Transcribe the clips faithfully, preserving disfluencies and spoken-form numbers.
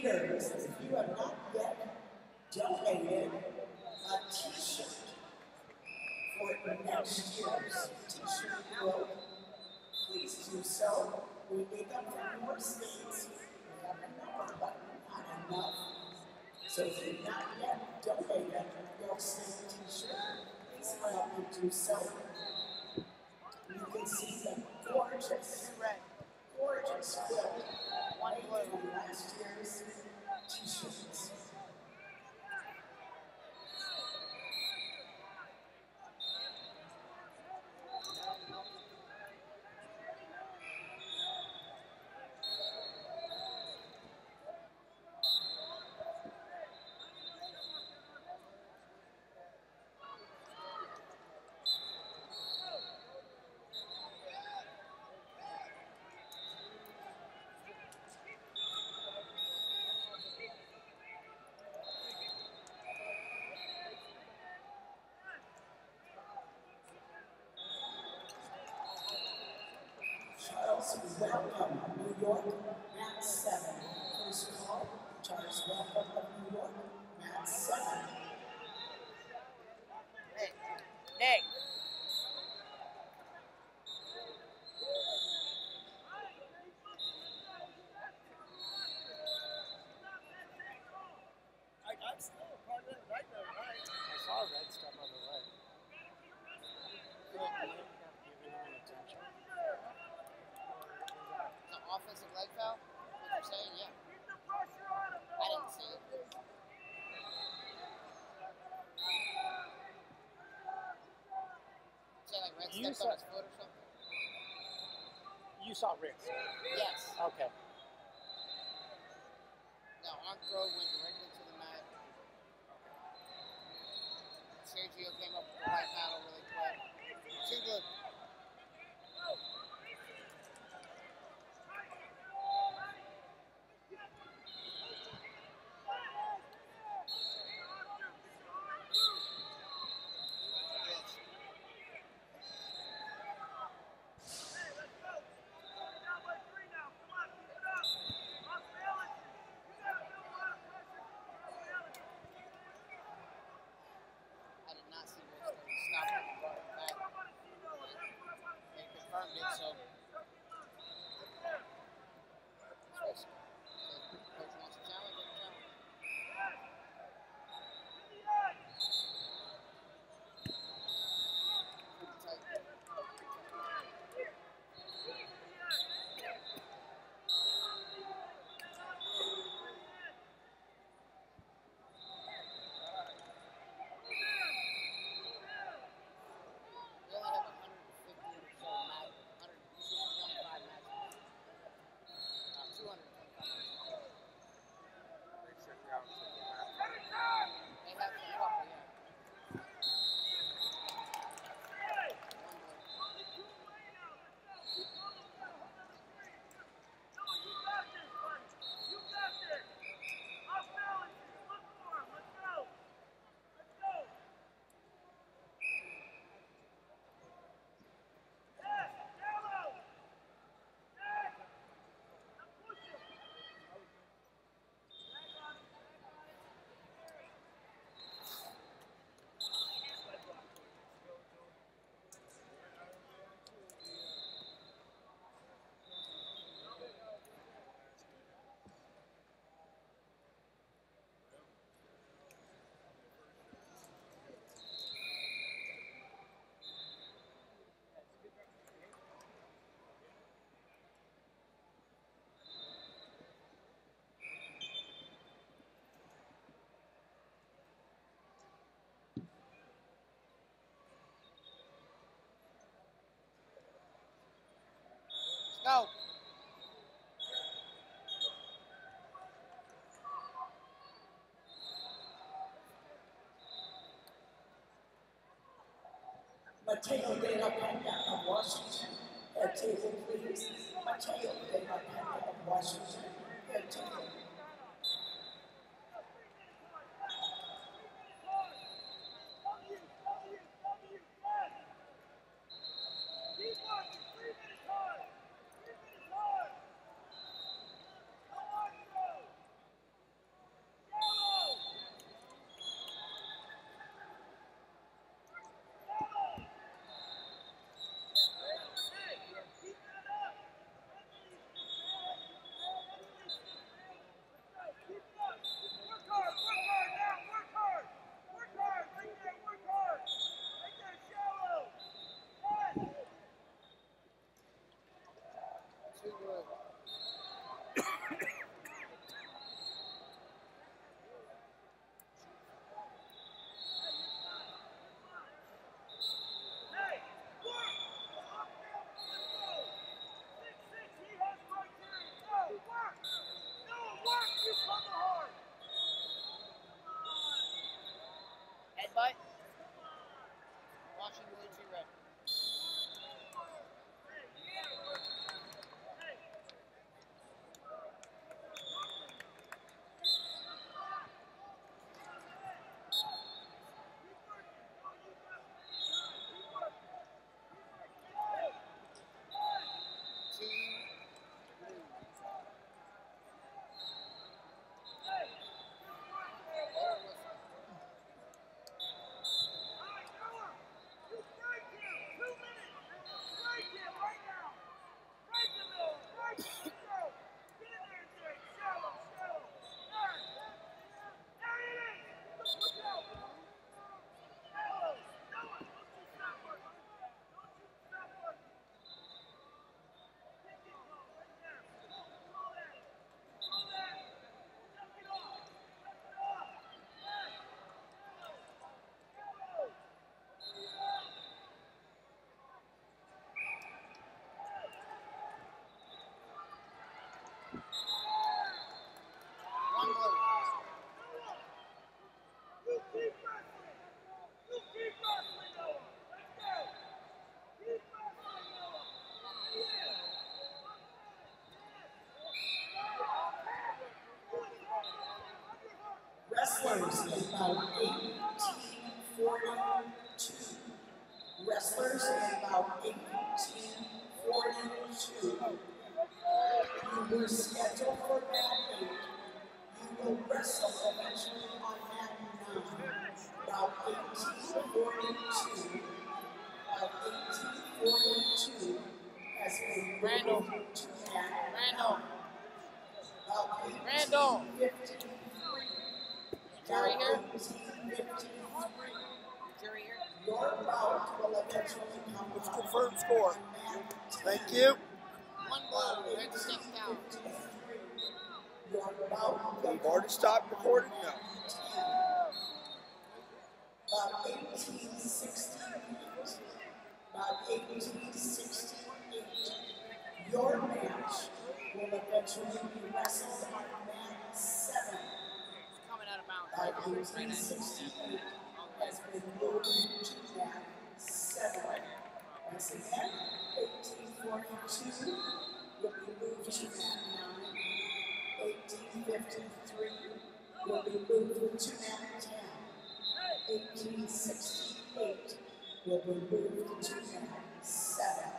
winners, if you have not yet donated a t-shirt for next year's t-shirt quote, please do so. We need them from more states. We have a number, but not enough. So if you've not yet donated your state t-shirt, please help me do so. You can see the gorgeous, gorgeous quilt made from last year's t-shirts. Welcome, New York, Mat seven. First call, Charles Welcome of New York, Mat seven. Nick, Nick. I, I'm still a part of it right now, right? I saw red stuff on the leg. I feel like we have given him an attention. The offensive leg foul? What you're saying? Yeah. I didn't see it. Say like red You stepped saw- on his foot or something? You saw Rick's? Yes. Okay. No, on throw went directly to the mat. Sergio came up with the right paddle really quick. Too good. I did not see Rick stop it and brought it back. They confirmed it, so. Coach wants a challenge, let him challenge. Pretty tight. We only have one hundred fifty or so matches, one hundred twenty-five matches. Uh, two hundred twenty-five matches. They shut down for the match. They have a couple, yeah. One more. Let's go. Mateo de la Pena of Washington. Head table, please. Mateo de la Pena of Washington. Head table. Wrestlers in about eighteen forty-two. Wrestlers in about eighteen forty-two. You were scheduled for mat eight. You will wrestle eventually on mat nine. About eighteen forty-two. About eighteen forty-two has been Randall. moved to mat Randall. About Randall. eighteen fifty-three. Jury here? eighteen fifty-three. Jury here? Your bout will eventually come Let's out confirm score. on mat Thank you. One blow. Red step down. Your bout will We've already stopped recording now. About eighteen sixty-eight. About eighteen sixty-eight. Your match will eventually be wrestled on mat seven. It's coming out of bounds. About Right eighteen at it. sixty-eight has been moved to mat seven. Once again, eighteen forty-two will be moved to mat nine. eighteen fifty-three will be moved to mat ten. eighteen sixty-eight will be moved to mat seven.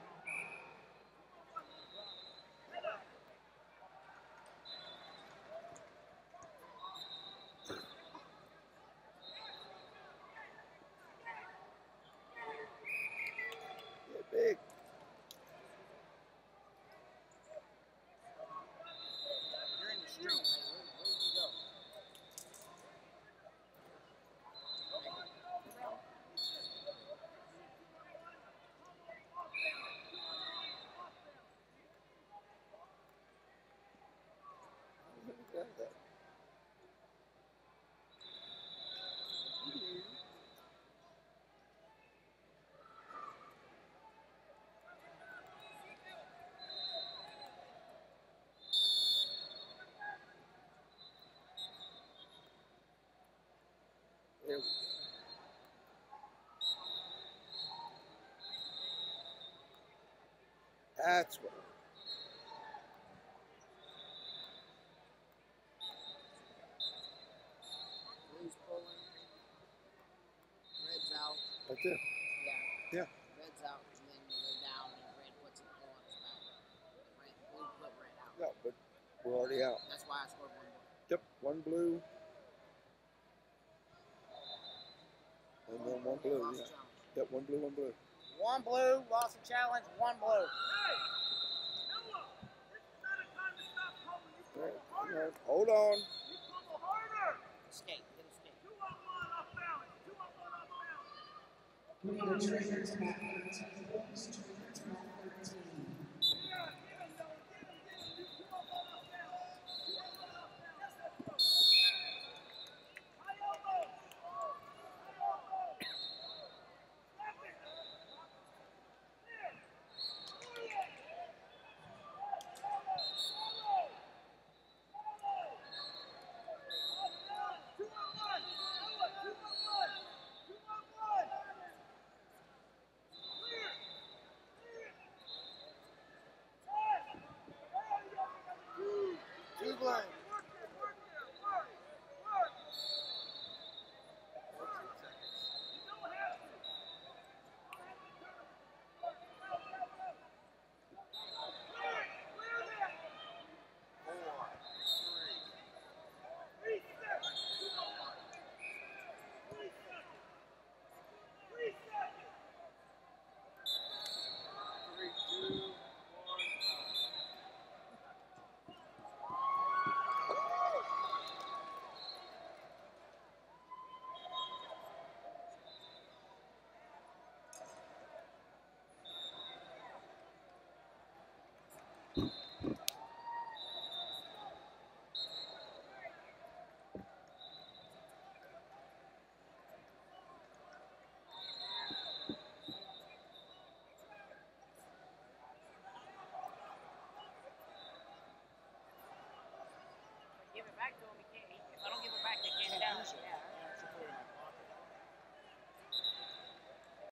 Get big. You're in the stream. Like, where, where did you go? There we go. That's what. Blue's pulling. Red's out. Right there. Yeah. Yeah. Red's out, and then you go down, and red puts it pull on his back. Red, blue put red out. Yeah, but we're already out. That's why I scored one more. Yep, one blue. And then one blue, Lost yeah. challenge. Yep, one blue, one blue. One blue, lost the challenge, one blue. All right, hang on. Hold on. Skate, get a skate. We need a trainer to mat thirteen. Please trainer to mat thirteen. Two blind. Give it back to him, he can't, he